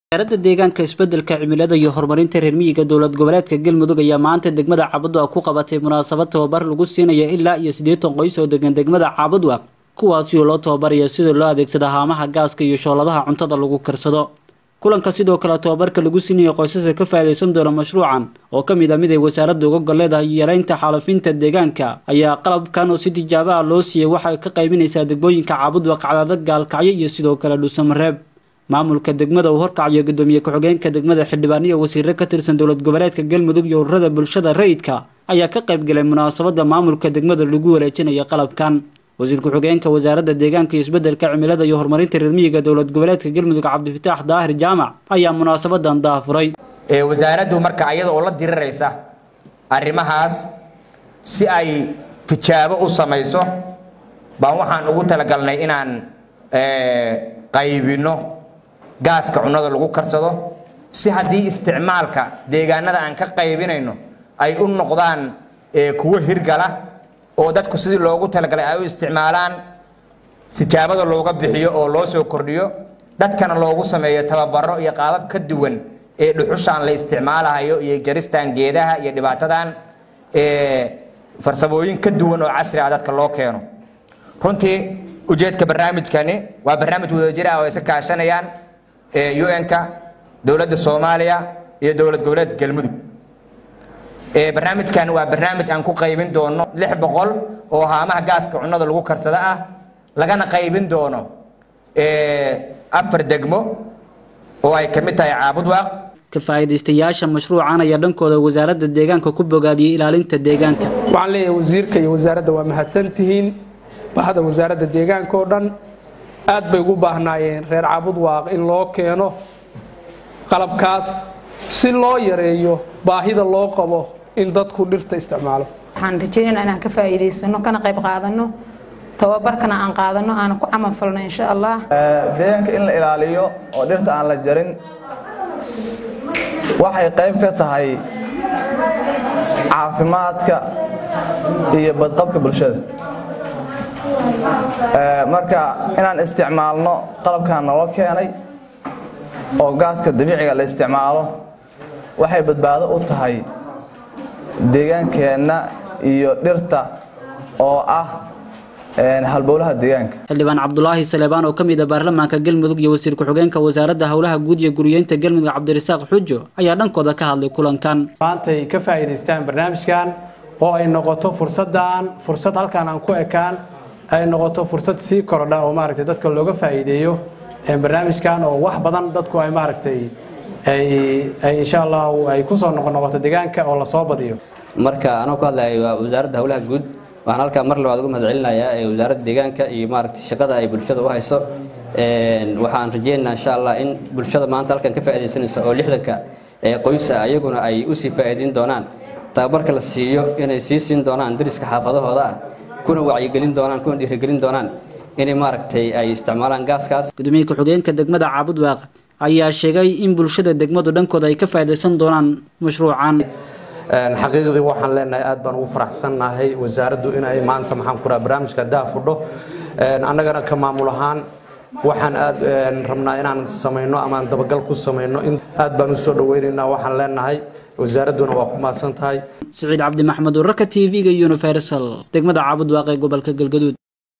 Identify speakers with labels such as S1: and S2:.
S1: wasaaradda deegaanka isbeddelka cimilada iyo horumarinta reer miyiga dowlad goboleedka Galmudug ayaa maanta degmada Cabudwaaq ku qabatay munaasabad tababar lagu siinayo ilaa iyo 80 qoys oo degan degmada Cabudwaaq kuwaas oo loo tababarayo sida loo adeegsado haamaha gaaska iyo shooladaha cuntada lagu karsado. kulanka sidoo kale tababarka lagu siinayo qoysaska ka faa'iideysan doona mashruucan oo kamid ah mid ay wasaaraddu uga goleedahay yareynta xaalufinta deegaanka ayaa qalabkan oo si tijaabo ah loo siiyay waxa ka qaybinaysa degmooyinka Cabudwaaq Cadaadad Gaalkacyo iyo sidoo kale Dhuusamareeb. maamulka degmada uu horkacyo gudoomiye ku-xigeenka degmada xildhibaaniyo wasiirro ka tirsan dowlad goboleedka Galmudug iyo ururada bulshada rayidka ayaa ka qayb galay munaasabada maamulka degmada lagu wareejinayo qalabkan. wasiir ku-xigeenka wasaaradda deegaanka iyo isbeddelka cimilada iyo horumarinta reer miyiga dowlad goboleedka Galmudug Cabdifataax Daahir Jaamac ayaa munaasabadan daafuray.
S2: wasaaraddu marka ayada oo la diriraysa arrimahaas si ay tijaabo u samayso baan waxaan ugu talagalnay inaan qaybino gaaska cunada lagu karsado si hadii isticmaalka deegaanada aan ka qaybinayno ay u noqdaan kuwa hirgala oo dadku sidii loogu talagalay ay u isticmaalaan tijaabada looga bixiyo oo loo soo kordhiyo dadkana loogu sameeyo tababaro iyo qaabab ka duwan ee dhuxushaan la isticmaalayo iyo jaristaan geedaha iyo dhibaatadan farsamooyin ka duwan oo casri ah dadka loo keeno. runtii ujeedka barnaamijkani waa barnaamij wadajir ah oo ay ka kaashanayaan UN-ka dawladda Soomaaliya iyo dawlad goboleedka Galmudug. barnaamijkan waa barnaamij aan ku qaybin doono 600 oo haamaha gaaska cunada lagu karsada ah lagana qaybin doono 4 degmo oo ay kamid tahay Cabudwaaq.
S1: ka faa'iideystayaasha mashruucan ayaa dhankooda wasaaradda deegaanka ku bogaadiyay ilaalinta deegaanka.
S3: waxaan leeyahay wasiirka iyo wasaaradda waa mahadsantihiin bahda wasaaradda deegaanka oo dhan aad bay ugu baahnaayeen reer Cabudwaaq in loo keeno qalabkaas si loo yareeyo baahida loo qabo in dadku dhirta isticmaalo.
S4: waxaan rajaynaynaa inaan ka faa'iideysano kana qayb qaadano tababarkana aan qaadano aan ku camal falno insha Allah.
S5: deegaanka in la ilaaliyo oo dhirta aan la jarin waxay qayb ka tahay caafimaadka iyo badqabka bulshada. marka inaan isticmaalno qalabkan noo keenay oo gaaska dabiiciga la isticmaalo waxay badbaado u tahay deegaankeena iyo dhirta oo ah halbowlaha deegaanka.
S1: xildhibaan Cabdulaahi Salebaan oo kamid ah baarlamaanka Galmudug iyo wasiir ku-xigeenka wasaaradda hawlaha guud iyo guriyeynta Galmudug Cabdirasaaq Xujo ayaa dhankooda ka hadlay kulankan.
S6: maanta ay ka faa'iideystaan barnaamijkan oo ay noqoto fursad halkaan aan ku ekaan ay noqoto fursad si kordha oo maaragtay dadka looga faa'iideeyo barnaamijkan oo wax badan dadku ay maaragtay ay insha Allah ay ku soo noqoto deegaanka oo la soo badiyo.
S7: marka anoo ku hadlayo wasaaradda hawlaha guud waxaan halka mar labaad ugu mahadcelinayaa wasaaradda deegaanka iyo maaragtay shaqada ay bulshada u hayso. waxaan rajaynayaa insha Allah in bulshada maanta halkan ka faa'iideysanayso oo 60ka qoys ayaguna ay u sii faa'iideyn doonaan tababarka la siiyo inay siin doonaan dariska xaafadahooda kuna wacyigelin doonaan kuna dhiirigelin doonaan inay maaragtay ay isticmaalaan gaaskaas.
S1: gudoomiye ku-xigeenka degmada Cabudwaaq ayaa sheegay in bulshada degmadu dhankooda ay ka faa'iideysan doonaan mashruucan.
S8: xaqiiqdii waxaan leenahay aad baan ugu faraxsanahay wasaaraddu inay maanta maxaan ku raraa barnaamijka daafudho annagana ka maamul ahaan waxaan aad rabnaa inaan sameeyno ama dabagal ku sameeyno in aad baan u soo dhaweynaynaa waxaan leenahay wasaaradduna waa ku maadsan tahay.
S1: Saciid Cabdi Maxamed Wararka TV-ga Universal degmada Cabudwaaq ee gobolka Galgaduud.